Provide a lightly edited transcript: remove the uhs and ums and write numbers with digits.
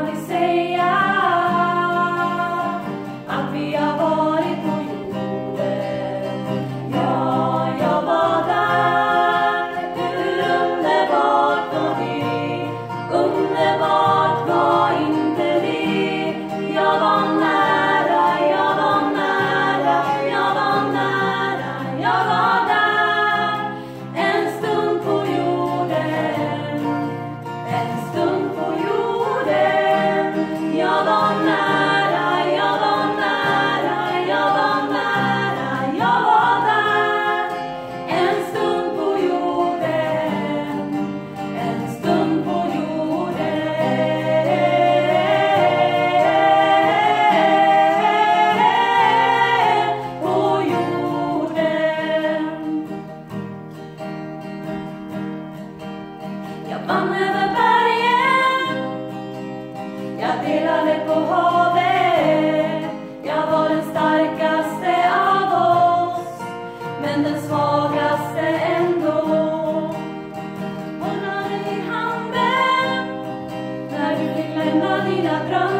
aldrig säga att vi har varit på jorden. Ja, jag var där, hur underbart var det? Underbart var inte det. Jag var nära, jag var nära, jag var nära, jag var där. En stund på jorden, en stund på jorden. Jag var nära, jag var nära, jag var nära, jag var där. En stund på jorden, en stund på jorden. På jorden. Jag vann över bergen, jag delade på havet. Jag var den starkaste av oss, men den svagaste ändå. Hålla dig i handen när du fick lämna dina drömmar.